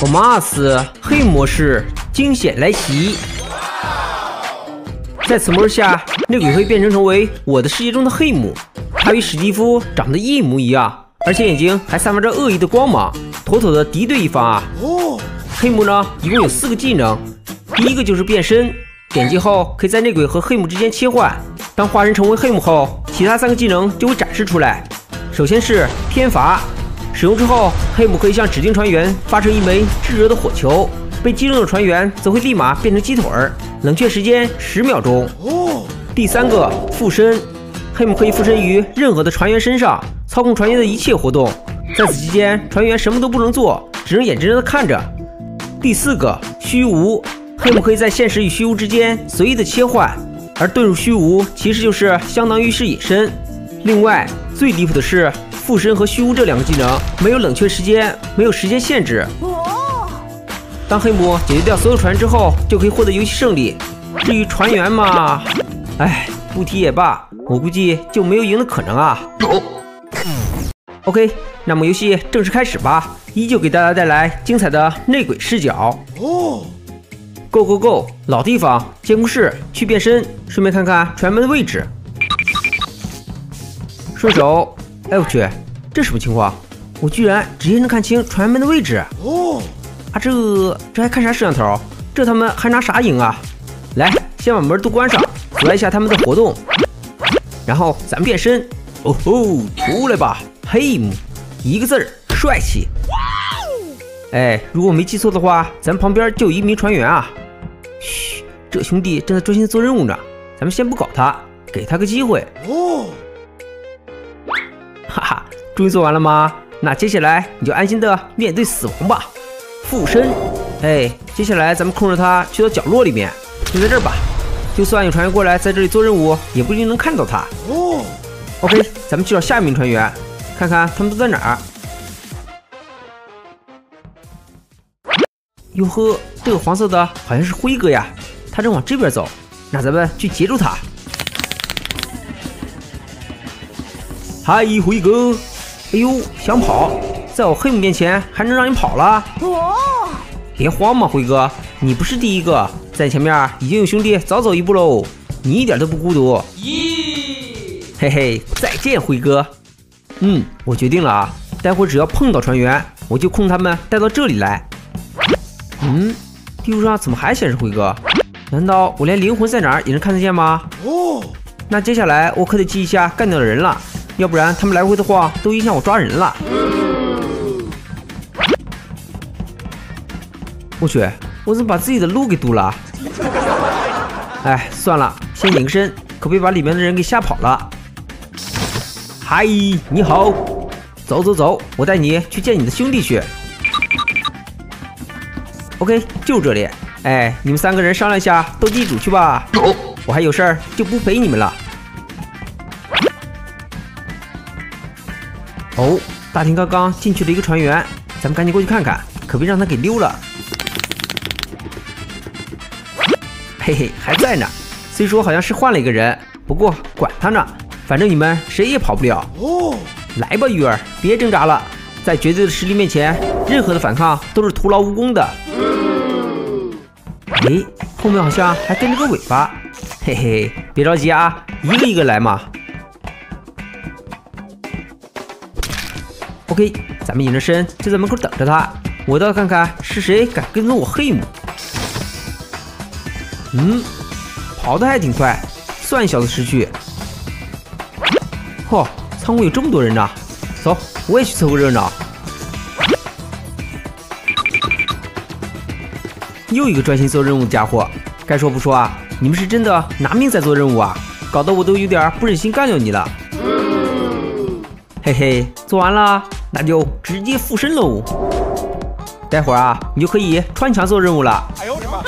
欧马斯黑模式惊险来袭。在此模式下，内鬼会变成为我的世界中的黑姆，他与史蒂夫长得一模一样，而且眼睛还散发着恶意的光芒，妥妥的敌对一方啊！黑姆呢，一共有4个技能，第一个就是变身，点击后可以在内鬼和黑姆之间切换。当化身成为黑姆后，其他3个技能就会展示出来。首先是偏伐，使用之后，黑姆可以向指定船员发射一枚炙热的火球，被击中的船员则会立马变成鸡腿儿，冷却时间10秒钟。第3个附身，黑姆可以附身于任何的船员身上，操控船员的一切活动，在此期间，船员什么都不能做，只能眼睁睁地看着。第4个虚无，黑姆可以在现实与虚无之间随意的切换，而遁入虚无其实就是相当于是隐身。另外，最离谱的是，附身和虚无这2个技能没有冷却时间，没有时间限制。当黑姆解决掉所有船之后，就可以获得游戏胜利。至于船员嘛，哎，不提也罢，我估计就没有赢的可能啊。OK， 那么游戏正式开始吧，依旧给大家带来精彩的内鬼视角。Go Go Go！ 老地方，监控室，去变身，顺便看看船员们的位置。顺手，哎我去，这什么情况？我居然直接能看清船员们的位置。啊，这还看啥摄像头？这他们还拿啥赢啊？来，先把门都关上，阻碍一下他们的活动，然后咱们变身。哦吼，出来吧，黑姆，1个字儿，帅气。哎，如果我没记错的话，咱旁边就有1名船员啊。嘘，这兄弟正在专心做任务呢，咱们先不搞他，给他个机会。哈哈，终于做完了吗？那接下来你就安心的面对死亡吧。附身，哎，接下来咱们控制他去到角落里面，就在这儿吧。就算有船员过来在这里做任务，也不一定能看到他。OK， 咱们去找下一名船员，看看他们都在哪儿。哟呵，这个黄色的好像是辉哥呀，他正往这边走，那咱们去截住他。嗨，辉哥！哎呦，想跑，在我黑姆面前还能让你跑了？别慌嘛，辉哥，你不是第一个，在前面已经有兄弟早走一步喽，你一点都不孤独。嘿嘿，再见，辉哥。我决定了啊，待会儿只要碰到船员，我就控他们带到这里来。地图上怎么还显示辉哥？难道我连灵魂在哪儿也能看得见吗？那接下来我可得记一下干掉的人了，要不然他们来回的晃都影响我抓人了。我去，我怎么把自己的路给堵了？哎，算了，先隐身，可别把里面的人给吓跑了。嗨，你好，走走走，我带你去见你的兄弟去。OK， 就这里。哎，你们3个人商量一下，斗地主去吧。我还有事儿，就不陪你们了。哦，大厅刚刚进去了一个船员，咱们赶紧过去看看，可别让他给溜了。嘿嘿，还在呢。虽说好像是换了一个人，不过管他呢，反正你们谁也跑不了。来吧，鱼儿，别挣扎了，在绝对的实力面前，任何的反抗都是徒劳无功的。哎，后面好像还跟着个尾巴，嘿嘿，别着急啊，一个一个来嘛。OK， 咱们隐着身就在门口等着他，我倒要看看是谁敢跟踪我黑姆。跑得还挺快，算小子识趣。嚯，仓库有这么多人呢，走，我也去凑个热闹。又一个专心做任务的家伙，该说不说啊，你们是真的拿命在做任务啊，搞得我都有点不忍心干掉你了。嘿嘿，做完了，那就直接附身喽。待会儿啊，你就可以穿墙做任务了。哎呦我的妈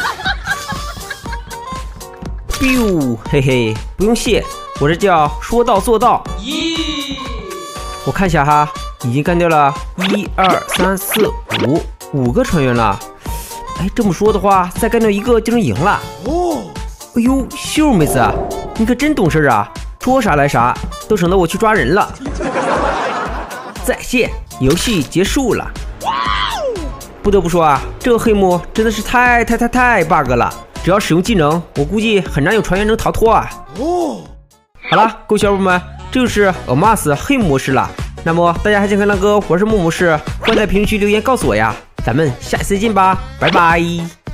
！biu， 嘿嘿，不用谢，我这叫说到做到。我看一下哈，已经干掉了1、2、3、4、5个船员了。哎，这么说的话，再干掉1个就能赢了。哎呦，秀妹子，你可真懂事啊，说啥来啥，都省得我去抓人了。再见，游戏结束了。 不得不说啊，这个黑幕真的是太 bug 了，只要使用技能，我估计很难有船员能逃脱啊。好了，各位小伙伴们，这就是 Among Us 黑幕模式了。那么大家还想看哪个玩什么模式？欢迎在评论区留言告诉我呀。咱们下次再见吧，拜拜。